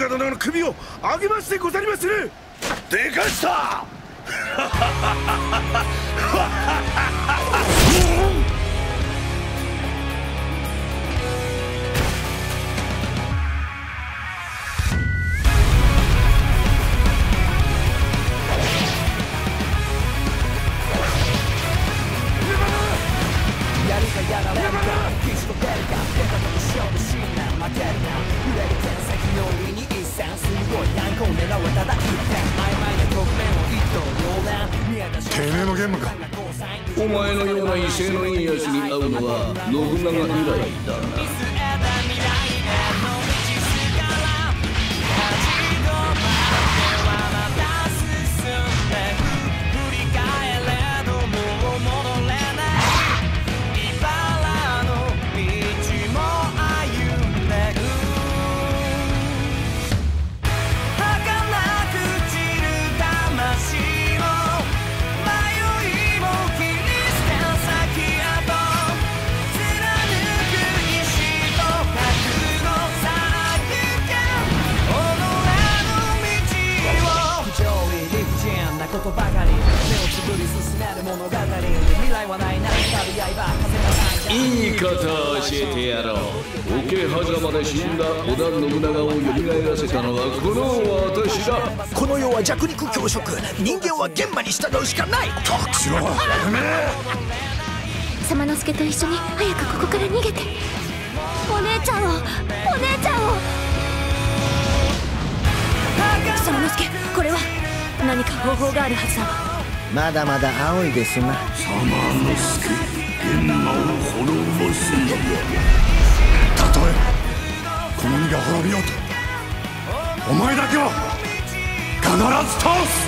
華殿の首をあげますでござりまする。でかしたてめえのゲームか。 お前のような威勢のいいやつに会うのは信長以来だな。 ことばかり目をつぶり進める物語、未来はないな、旅合いは風がない。 いいことを教えてやろう。桶狭間で死んだ織田信長を蘇らせたのはこの私だ。 この世は弱肉強食、人間は玄馬に従うしかない。 たくしろ、やめ様之助と一緒に早くここから逃げて、お姉ちゃんを、お姉ちゃんを。様之助、これは何か方法があるはずだわ。 まだまだ青いですな。 様之助、玄馬を滅ぼすんだ。たとえこの身が滅びようと、お前だけは必ず倒す。